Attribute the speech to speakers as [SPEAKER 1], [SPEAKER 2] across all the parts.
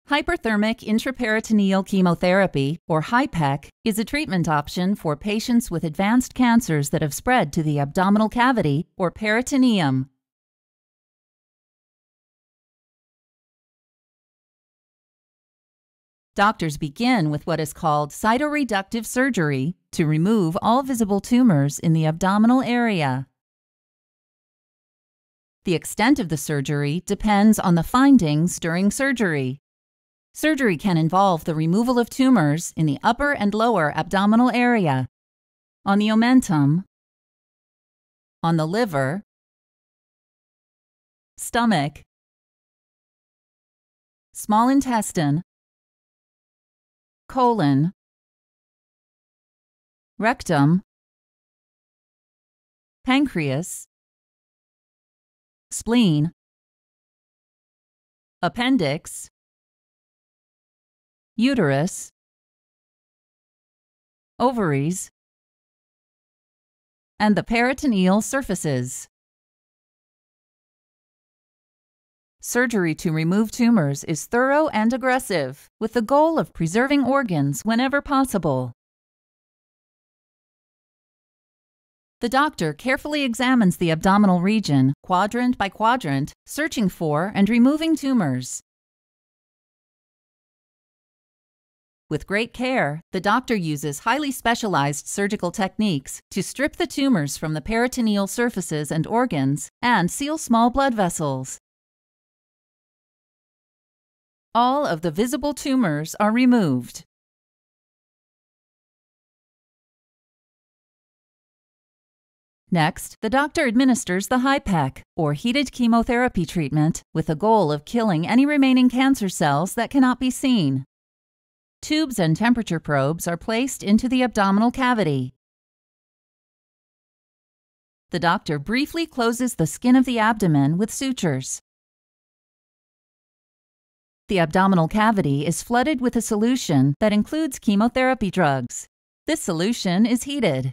[SPEAKER 1] Hyperthermic intraperitoneal chemotherapy, or HIPEC, is a treatment option for patients with advanced cancers that have spread to the abdominal cavity or peritoneum. Doctors begin with what is called cytoreductive surgery to remove all visible tumors in the abdominal area. The extent of the surgery depends on the findings during surgery. Surgery can involve the removal of tumors in the upper and lower abdominal area, on the omentum, on the liver, stomach, small intestine, colon, rectum, pancreas, spleen, appendix, uterus, ovaries, and the peritoneal surfaces. Surgery to remove tumors is thorough and aggressive, with the goal of preserving organs whenever possible. The doctor carefully examines the abdominal region, quadrant by quadrant, searching for and removing tumors. With great care, the doctor uses highly specialized surgical techniques to strip the tumors from the peritoneal surfaces and organs and seal small blood vessels. All of the visible tumors are removed. Next, the doctor administers the HIPEC, or heated chemotherapy treatment, with the goal of killing any remaining cancer cells that cannot be seen. Tubes and temperature probes are placed into the abdominal cavity. The doctor briefly closes the skin of the abdomen with sutures. The abdominal cavity is flooded with a solution that includes chemotherapy drugs. This solution is heated.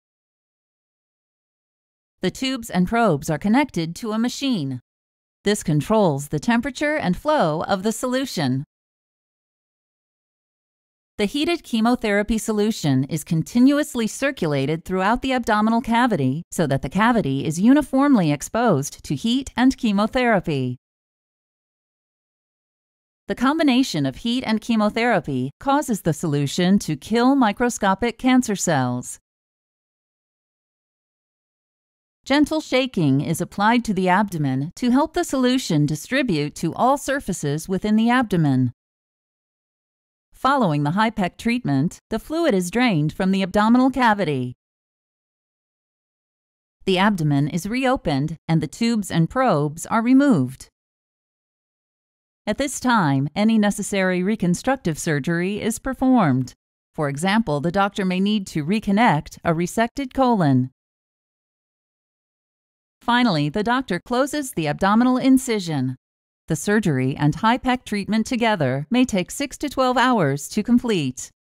[SPEAKER 1] The tubes and probes are connected to a machine. This controls the temperature and flow of the solution. The heated chemotherapy solution is continuously circulated throughout the abdominal cavity so that the cavity is uniformly exposed to heat and chemotherapy. The combination of heat and chemotherapy causes the solution to kill microscopic cancer cells. Gentle shaking is applied to the abdomen to help the solution distribute to all surfaces within the abdomen. Following the HIPEC treatment, the fluid is drained from the abdominal cavity. The abdomen is reopened and the tubes and probes are removed. At this time, any necessary reconstructive surgery is performed. For example, the doctor may need to reconnect a resected colon. Finally, the doctor closes the abdominal incision. The surgery and HIPEC treatment together may take 6 to 12 hours to complete.